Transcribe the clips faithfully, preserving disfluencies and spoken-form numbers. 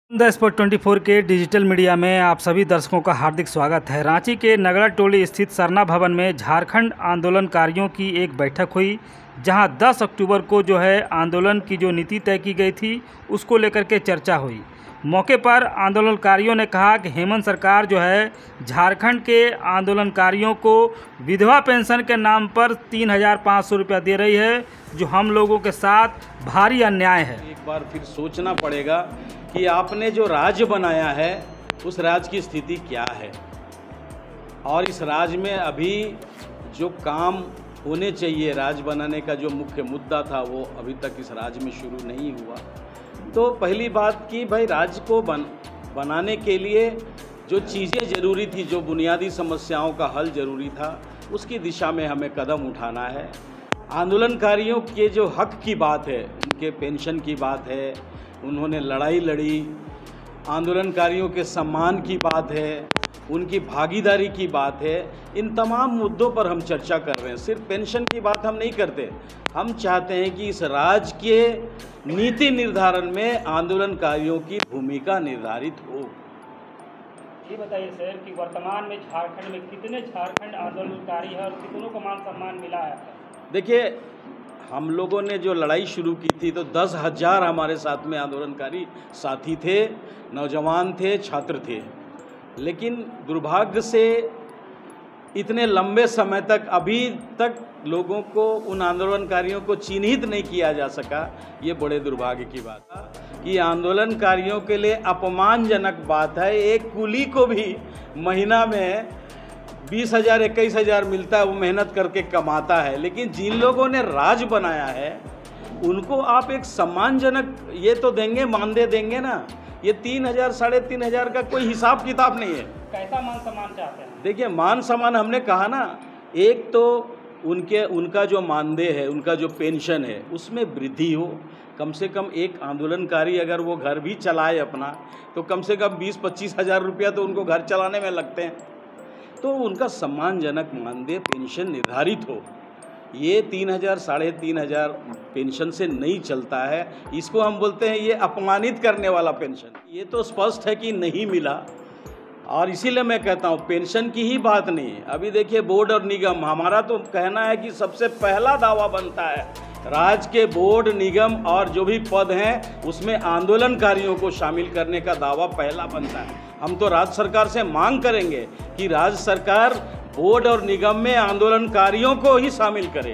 The spot चौबीस के digital media में आप सभी दर्शकों का हार्दिक स्वागत है। रांची के नगड़ा टोली स्थित सरना भवन में झारखंड आंदोलनकारियों की एक बैठक हुई, जहां दस अक्टूबर को जो है आंदोलन की जो नीति तय की गई थी उसको लेकर के चर्चा हुई। मौके पर आंदोलनकारियों ने कहा कि हेमंत सरकार जो है झारखंड के आंदोलनकारियों को विधवा पेंशन के नाम पर तीन हज़ार पाँच सौ रुपया दे रही है, जो हम लोगों के साथ भारी अन्याय है। एक बार फिर सोचना पड़ेगा कि आपने जो राज्य बनाया है उस राज्य की स्थिति क्या है, और इस राज्य में अभी जो काम होने चाहिए, राज्य बनाने का जो मुख्य मुद्दा था वो अभी तक इस राज्य में शुरू नहीं हुआ। तो पहली बात कि भाई राज्य को बन बनाने के लिए जो चीज़ें ज़रूरी थी, जो बुनियादी समस्याओं का हल ज़रूरी था, उसकी दिशा में हमें कदम उठाना है। आंदोलनकारियों के जो हक की बात है, उनके पेंशन की बात है, उन्होंने लड़ाई लड़ी, आंदोलनकारियों के सम्मान की बात है, उनकी भागीदारी की बात है, इन तमाम मुद्दों पर हम चर्चा कर रहे हैं। सिर्फ पेंशन की बात हम नहीं करते, हम चाहते हैं कि इस राज्य के नीति निर्धारण में आंदोलनकारियों की भूमिका निर्धारित हो। ये बताइए सर कि वर्तमान में झारखंड में कितने झारखंड आंदोलनकारी हैं और कितनों को मान सम्मान मिला है? देखिए, हम लोगों ने जो लड़ाई शुरू की थी तो दस हज़ार हमारे साथ में आंदोलनकारी साथी थे, नौजवान थे, छात्र थे, लेकिन दुर्भाग्य से इतने लंबे समय तक अभी तक लोगों को, उन आंदोलनकारियों को चिन्हित नहीं किया जा सका। ये बड़े दुर्भाग्य की बात है कि आंदोलनकारियों के लिए अपमानजनक बात है। एक कुली को भी महीना में बीस हज़ार इक्कीस हज़ार मिलता है, वो मेहनत करके कमाता है, लेकिन जिन लोगों ने राज बनाया है उनको आप एक सम्मानजनक ये तो देंगे, मानदेय देंगे ना। ये तीन हज़ार साढ़े तीन हज़ार का कोई हिसाब किताब नहीं है। कैसा मान सम्मान चाहते हैं? देखिए, मान सम्मान हमने कहा ना, एक तो उनके उनका जो मानदेय है, उनका जो पेंशन है, उसमें वृद्धि हो। कम से कम एक आंदोलनकारी अगर वो घर भी चलाए अपना, तो कम से कम बीस पच्चीस हज़ार रुपया तो उनको घर चलाने में लगते हैं। तो उनका सम्मानजनक मानदेय पेंशन निर्धारित हो। ये तीन हज़ार साढ़े तीन हज़ार पेंशन से नहीं चलता है, इसको हम बोलते हैं ये अपमानित करने वाला पेंशन। ये तो स्पष्ट है कि नहीं मिला, और इसीलिए मैं कहता हूँ पेंशन की ही बात नहीं है। अभी देखिए, बोर्ड और निगम, हमारा तो कहना है कि सबसे पहला दावा बनता है राज्य के बोर्ड, निगम और जो भी पद हैं उसमें आंदोलनकारियों को शामिल करने का दावा पहला बनता है। हम तो राज्य सरकार से मांग करेंगे कि राज्य सरकार बोर्ड और निगम में आंदोलनकारियों को ही शामिल करे,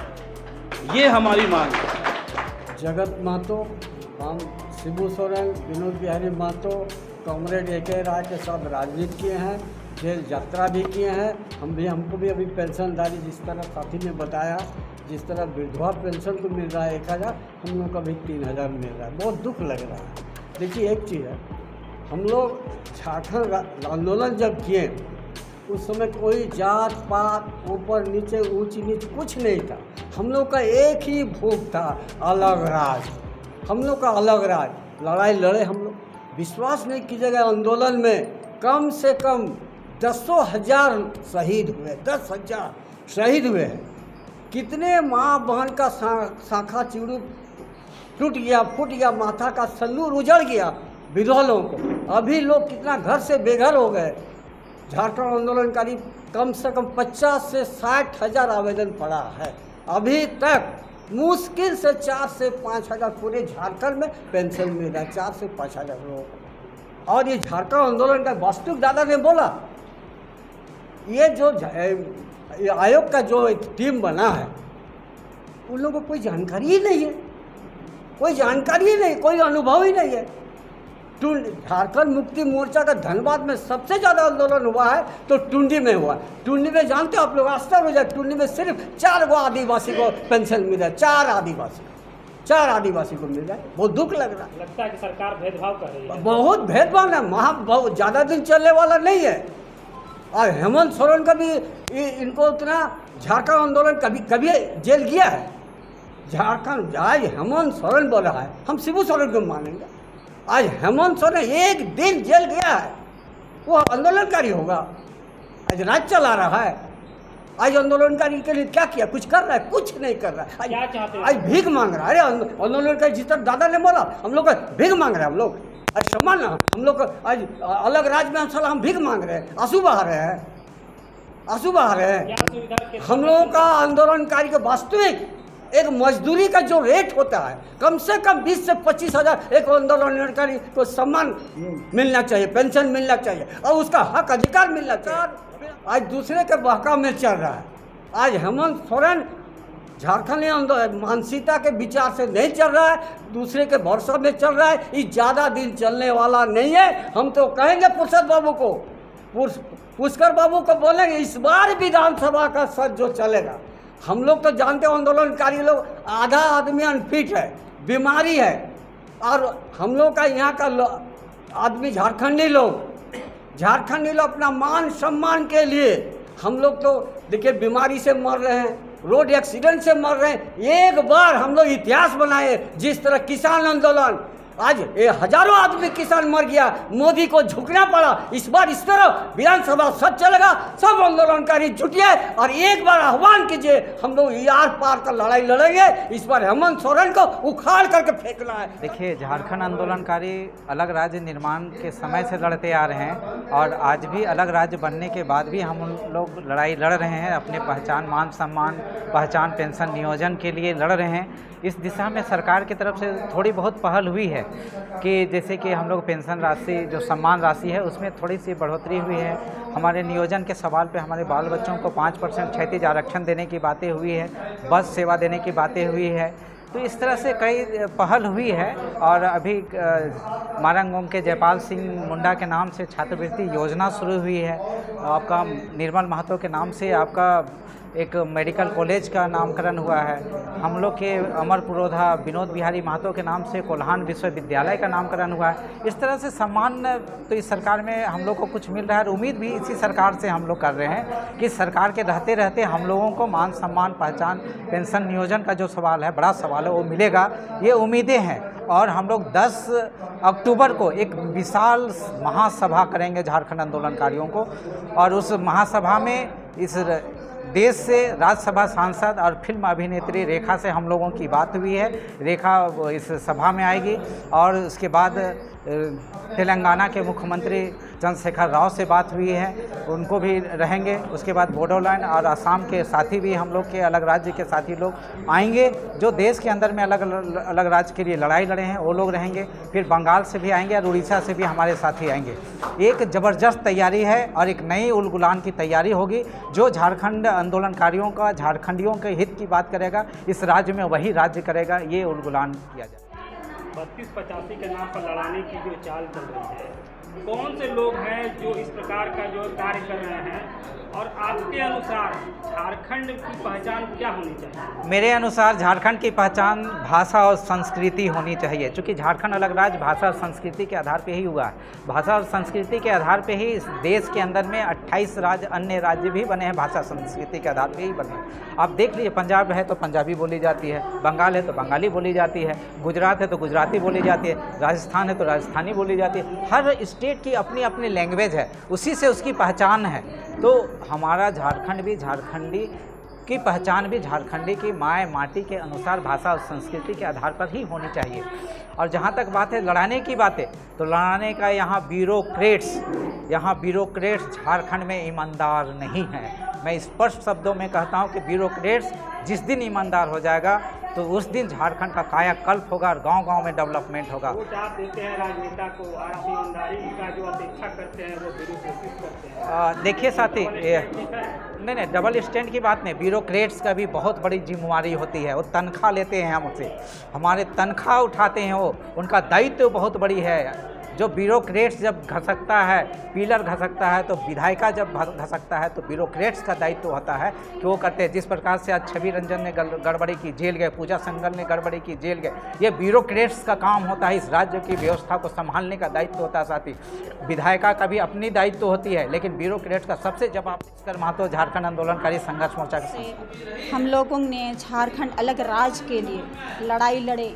ये हमारी मांग है। जगत महतो, हम Shibu Soren, Vinod Bihari Mahato, comrade A K Rai के साथ राजनीति किए हैं, जेल यात्रा भी किए हैं। हम भी हमको भी अभी पेंशनदारी, जिस तरह साथी ने बताया, जिस तरह विधवा पेंशन को मिल रहा है एक हज़ार, हम लोग का भी तीन हज़ार मिल रहा है। बहुत दुख लग रहा है। देखिए, एक चीज़ है, हम लोग झारखंड आंदोलन जब किए उस समय कोई जात पात, ऊपर नीचे, ऊंच नीच कुछ नहीं था। हम लोग का एक ही भूख था, अलग राज। हम लोग का अलग राज, लड़ाई लड़े हम लोग। विश्वास नहीं कीजिएगा, आंदोलन में कम से कम दसों हजार शहीद हुए, दस हजार शहीद हुए हैं। कितने माँ बहन का शाखा चिड़ू टूट गया, फूट गया, माथा का सल्लूर उजड़ गया विधवा लोगों को। अभी लोग कितना घर से बेघर हो गए। झारखंड आंदोलनकारी कम से कम पचास से साठ हज़ार आवेदन पड़ा है। अभी तक मुश्किल से चार से पाँच हज़ार पूरे झारखंड में पेंशन मिल रहा है, चार से पाँच हज़ार लोगों को। और ये झारखंड आंदोलन का वास्तविक दादा ने बोला, ये जो ये आयोग का जो एक टीम बना है, उन लोगों को कोई जानकारी ही नहीं है, कोई जानकारी ही नहीं, कोई अनुभव ही नहीं है। झारखंड मुक्ति मोर्चा का धनबाद में सबसे ज़्यादा आंदोलन हुआ है तो टुंडी में हुआ। टुंडी में जानते हो आप लोग, आश्चर्य हो जाए, टुंडी में सिर्फ चार गो आदिवासी को पेंशन मिल रहा है। चार आदिवासी चार आदिवासी को मिल रहा है। बहुत दुख लग रहा है। लगता है कि सरकार भेदभाव कर रही है। बहुत भेदभाव है, वहाँ बहुत ज़्यादा दिन चलने वाला नहीं है। और हेमंत सोरेन का भी इनको उतना, झारखंड आंदोलन कभी कभी जेल गया है। झारखंड आज हेमंत सोरेन बोल रहा है, हम शिबू सोरेन को मानेंगे। आज हेमंत सोरेन एक दिन जेल गया है, वो आंदोलनकारी होगा? आज राज्य चला रहा है। आज आंदोलनकारी के लिए क्या किया? कुछ कर रहा है? कुछ नहीं कर रहा है। आज, आज भीख मांग रहा है। अरे आंदोलनकारी जिस तरह दादा ने बोला, हम लोग भीख मांग रहे हैं हम लोग। आज सम्मान ना, हम लोग आज अलग राज्य में हम साला हम भीख मांग रहे हैं, आंसू बहा रहे हैं, आंसू बहा रहे हैं। हम लोगों का आंदोलनकारी का वास्तविक एक मजदूरी का जो रेट होता है कम से कम बीस से पच्चीस हजार एक आंदोलनकारी को सम्मान मिलना चाहिए, पेंशन मिलना चाहिए और उसका हक अधिकार मिलना चाहिए। आज दूसरे के बहकाव में चल रहा है। आज हेमंत सोरेन झारखंड आंदोलन मानसिकता के विचार से नहीं चल रहा है, दूसरे के भरोसा में चल रहा है। ये ज़्यादा दिन चलने वाला नहीं है। हम तो कहेंगे पुरुषोत्तम बाबू को, पुष्कर बाबू को बोलेंगे इस बार विधानसभा का सच जो चलेगा। हम लोग तो जानते हो आंदोलनकारी लोग आधा आदमी अनफिट है, बीमारी है, और हम लोग का यहाँ का आदमी झारखंडी लोग झारखंडी लोग अपना मान सम्मान के लिए हम लोग तो देखिए बीमारी से मर रहे हैं, रोड एक्सीडेंट से मर रहे हैं। एक बार हम लोग इतिहास बनाए, जिस तरह किसान आंदोलन आज ये हजारों आदमी किसान मर गया, मोदी को झुकना पड़ा। इस बार इस तरह विधानसभा सच चलेगा, सब आंदोलनकारी जुटिए और एक बार आह्वान कीजिए, हम लोग यार पार का लड़ाई लड़ेंगे। इस बार हेमंत सोरेन को उखाड़ करके फेंकना है। देखिए, झारखंड आंदोलनकारी अलग राज्य निर्माण के समय से लड़ते आ रहे हैं और आज भी अलग राज्य बनने के बाद भी हम लोग लड़ाई लड़ रहे हैं, अपने पहचान, मान सम्मान, पहचान, पेंशन नियोजन के लिए लड़ रहे हैं। इस दिशा में सरकार की तरफ से थोड़ी बहुत पहल हुई है कि जैसे कि हम लोग पेंशन राशि, जो सम्मान राशि है, उसमें थोड़ी सी बढ़ोतरी हुई है। हमारे नियोजन के सवाल पे हमारे बाल बच्चों को पाँच परसेंट क्षैतिज आरक्षण देने की बातें हुई है, बस सेवा देने की बातें हुई है। तो इस तरह से कई पहल हुई है। और अभी मारंगोंग के जयपाल सिंह मुंडा के नाम से छात्रवृत्ति योजना शुरू हुई है। आपका निर्मल महतो के नाम से आपका एक मेडिकल कॉलेज का नामकरण हुआ है। हम लोग के अमर पुरोधा विनोद बिहारी महतो के नाम से कोल्हान विश्वविद्यालय का नामकरण हुआ है। इस तरह से सम्मान तो इस सरकार में हम लोग को कुछ मिल रहा है और उम्मीद भी इसी सरकार से हम लोग कर रहे हैं कि सरकार के रहते रहते हम लोगों को मान सम्मान, पहचान, पेंशन नियोजन का जो सवाल है, बड़ा सवाल है, वो मिलेगा। ये उम्मीदें हैं। और हम लोग दस अक्टूबर को एक विशाल महासभा करेंगे झारखंड आंदोलनकारियों को, और उस महासभा में इस देश से राज्यसभा सांसद और फिल्म अभिनेत्री रेखा से हम लोगों की बात हुई है। रेखा इस सभा में आएगी और उसके बाद तेलंगाना के मुख्यमंत्री चंद्रशेखर राव से बात हुई है, उनको भी रहेंगे। उसके बाद बोडोलैंड और असम के साथी भी, हम लोग के अलग राज्य के साथी लोग आएंगे जो देश के अंदर में अलग अलग राज्य के लिए लड़ाई लड़े हैं, वो लोग रहेंगे। फिर बंगाल से भी आएंगे और उड़ीसा से भी हमारे साथी आएंगे। एक ज़बरदस्त तैयारी है और एक नई उलगुलान की तैयारी होगी जो झारखंड आंदोलनकारियों का, झारखंडियों के हित की बात करेगा, इस राज्य में वही राज्य करेगा, ये उलगुलान किया जाए। बत्तीस पचासी के नाम पर लड़ाने की जो चाल चल रही है, कौन से लोग हैं जो इस प्रकार का जो कार्य कर रहे हैं, और आपके अनुसार झारखंड की पहचान क्या होनी चाहिए? मेरे अनुसार झारखंड की पहचान भाषा और संस्कृति होनी चाहिए, क्योंकि झारखंड अलग राज्य भाषा और संस्कृति के आधार पे ही हुआ है। भाषा और संस्कृति के आधार पे ही इस देश के अंदर में अट्ठाईस राज्य, अन्य राज्य भी बने हैं, भाषा संस्कृति के आधार पे ही बने हैं। आप देख लीजिए, पंजाब है तो पंजाबी बोली जाती है, बंगाल है तो बंगाली बोली जाती है, गुजरात है तो गुजराती बोली जाती है, राजस्थान है तो राजस्थानी बोली जाती है। हर स्टेट की अपनी अपनी लैंग्वेज है, उसी से उसकी पहचान है। तो हमारा झारखंड भी, झारखंडी की पहचान भी झारखंडी की माय माटी के अनुसार भाषा और संस्कृति के आधार पर ही होनी चाहिए। और जहाँ तक बात है लड़ाने की बातें, तो लड़ाने का यहाँ ब्यूरोक्रेट्स यहाँ ब्यूरोक्रेट्स झारखंड में ईमानदार नहीं हैं। मैं स्पष्ट शब्दों में कहता हूँ कि ब्यूरोक्रेट्स जिस दिन ईमानदार हो जाएगा तो उस दिन झारखंड का कायाकल्प होगा और गांव-गांव में डेवलपमेंट होगा। वोट आप देते हैं राजनेता को, आप ईमानदारी का जो अपेक्षा करते हैं वो ब्यूरोक्रेट्स करते हैं। देखिए साथी, नहीं नहीं डबल स्टैंड की बात नहीं, ब्यूरोक्रेट्स का भी बहुत बड़ी जिम्मेवारी होती है। वो तनख्वाह लेते हैं हमसे, हमारे तनख्वाह उठाते हैं, वो उनका दायित्व बहुत बड़ी है। जो ब्यूरोक्रेट्स जब घसकता है, पिलर घसकता है, तो विधायिका जब घसकता है तो ब्यूरोक्रेट्स का दायित्व होता है कि वो करते हैं। जिस प्रकार से आज छवि रंजन ने गड़बड़ी की, जेल गए, पूजा संगल ने गड़बड़ी की, जेल गए। ये ब्यूरोक्रेट्स का काम होता है, इस राज्य की व्यवस्था को संभालने का दायित्व होता है। साथ ही विधायिका का भी अपनी दायित्व होती है, लेकिन ब्यूरोक्रेट्स का सबसे जवाब कर महतो झारखंड आंदोलनकारी संघर्ष मोर्चा के हम लोगों ने झारखंड अलग राज्य के लिए लड़ाई लड़े,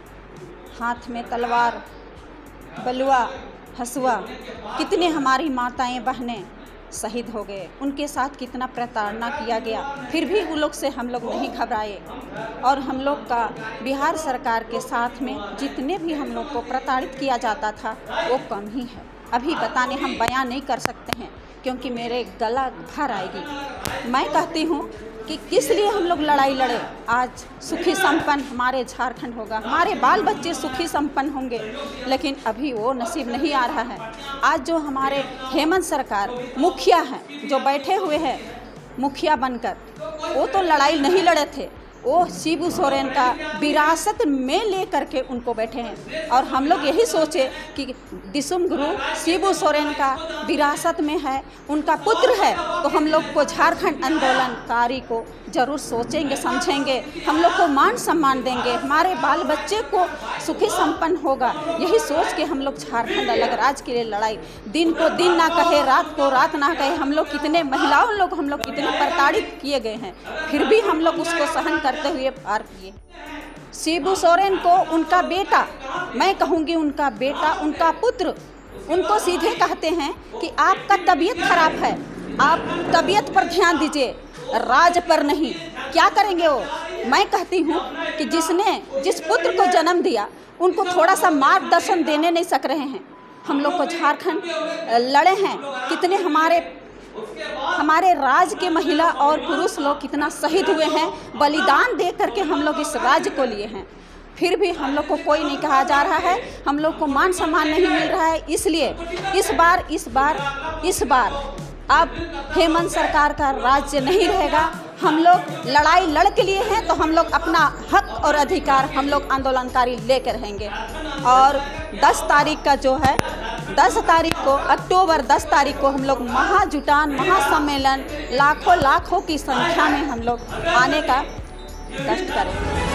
हाथ में तलवार, बलुआ, हसुआ, कितने हमारी माताएं बहनें शहीद हो गए, उनके साथ कितना प्रताड़ना किया गया, फिर भी वो लोग से हम लोग नहीं घबराए। और हम लोग का बिहार सरकार के साथ में जितने भी हम लोग को प्रताड़ित किया जाता था वो कम ही है। अभी बताने हम बयान नहीं कर सकते हैं क्योंकि मेरे गला भर आएगी। मैं कहती हूँ कि किस लिए हम लोग लड़ाई लड़े, आज सुखी संपन्न हमारे झारखंड होगा, हमारे बाल बच्चे सुखी संपन्न होंगे, लेकिन अभी वो नसीब नहीं आ रहा है। आज जो हमारे हेमंत सरकार मुखिया हैं, जो बैठे हुए हैं मुखिया बनकर, वो तो लड़ाई नहीं लड़े थे, वो शिबू सोरेन का विरासत में ले करके उनको बैठे हैं। और हम लोग यही सोचे कि दिसुम गुरु शिबू सोरेन का विरासत में है, उनका पुत्र है, तो हम लोग को झारखंड आंदोलनकारी को ज़रूर सोचेंगे, समझेंगे, हम लोग को मान सम्मान देंगे, हमारे बाल बच्चे को सुखी संपन्न होगा। यही सोच के हम लोग झारखंड अलग राज्य के लिए लड़ाई, दिन को दिन ना कहे, रात को रात ना कहे, हम लोग कितने महिलाओं लोग हम लोग कितने प्रताड़ित किए गए हैं, फिर भी हम लोग उसको सहन करते हुए पार किए। शिबू सोरेन को उनका बेटा, मैं कहूँगी उनका बेटा, उनका पुत्र, उनको सीधे कहते हैं कि आपका तबीयत खराब है, आप तबीयत पर ध्यान दीजिए, राज पर नहीं। क्या करेंगे वो? मैं कहती हूँ कि जिसने जिस पुत्र को जन्म दिया उनको थोड़ा सा मार्गदर्शन देने नहीं सक रहे हैं। हम लोग को झारखंड लड़े हैं, कितने हमारे हमारे राज्य के महिला और पुरुष लोग कितना शहीद हुए हैं, बलिदान दे करके हम लोग इस राज्य को लिए हैं, फिर भी हम लोग को कोई नहीं कहा जा रहा है, हम लोग को मान सम्मान नहीं मिल रहा है। इसलिए इस बार इस बार इस बार अब हेमंत सरकार का राज्य नहीं रहेगा। हम लोग लड़ाई लड़ के लिए हैं तो हम लोग अपना हक और अधिकार हम लोग आंदोलनकारी लेकर रहेंगे। और दस तारीख का जो है, दस तारीख को, अक्टूबर दस तारीख को हम लोग महाजुटान महासम्मेलन लाखों लाखों की संख्या में हम लोग आने का कष्ट करेंगे।